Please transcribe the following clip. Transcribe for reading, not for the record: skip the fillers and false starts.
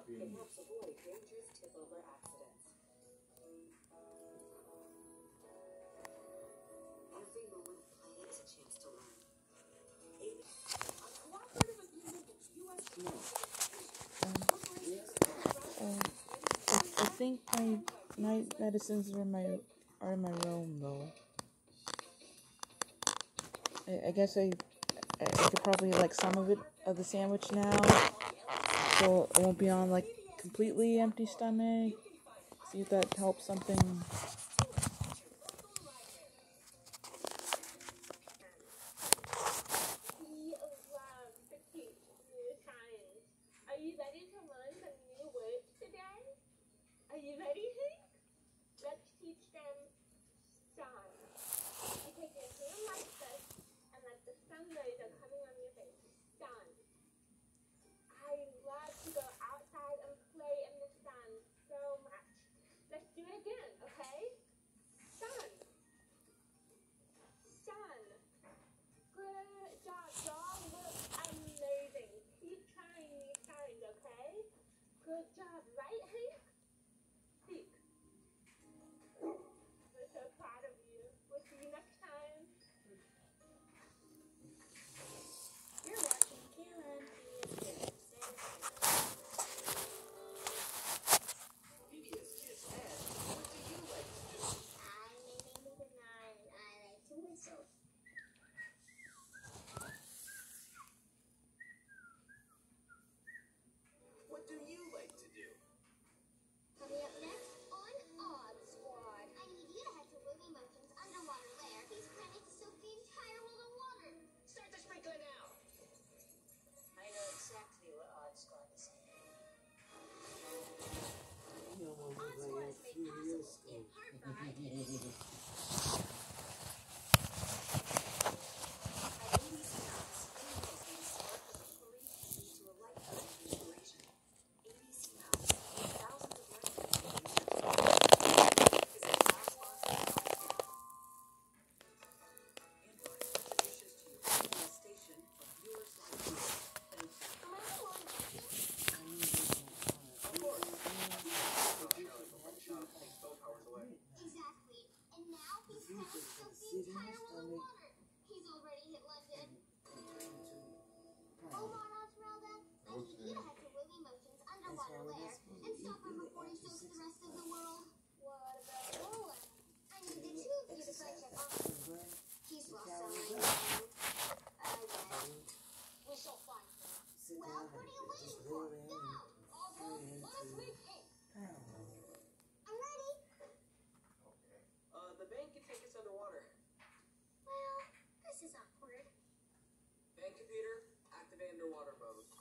It helps avoid dangerous tip-over accidents. Every moment of play is a chance to learn. A cooperative agreement with U.S. I think my night medicines are in my room though. I guess I could probably like some of the sandwich now, so it won't be on like completely empty stomach. See if that helps something. Are you ready to learn some new words today? Are you ready, Hank? Let's teach them sun. You take your hand like this and let the sun rays are coming on your face. Sun. I love to go outside and play in the sun so much. Let's do it again, okay? Sun. Sun. Good job. Y'all look amazing. Keep trying these signs, okay? Good job. Right, Hank? Speak. We're so proud of you. We'll see you next time. You're watching KLM PBS Kids Ed. What do you like to do? Hi, my name is Anna and I like to whistle. What do you like to do? Coming up next on Odd Squad. I need you to head to Willie Motion's underwater lair. He's planning to soak the entire world in water. Start the sprinkler now. I know exactly what Odd Squad is. Odd Squad is made possible in part by Exactly. And now he's planning to soak the entire world in water. He's already hit London. Omar Esmeralda, I need you to head to Willie Motion's underwater lair and stop him before he soaks the rest of the world. What about Roland? I need the two of you to go check on him. He's lost some mind. Again. We shall find him. Well, what are you waiting for? Go! Oswald, let us meet Hank. I'm ready. The bank can take us underwater. Well, this is awkward. Bank computer, activate underwater mode.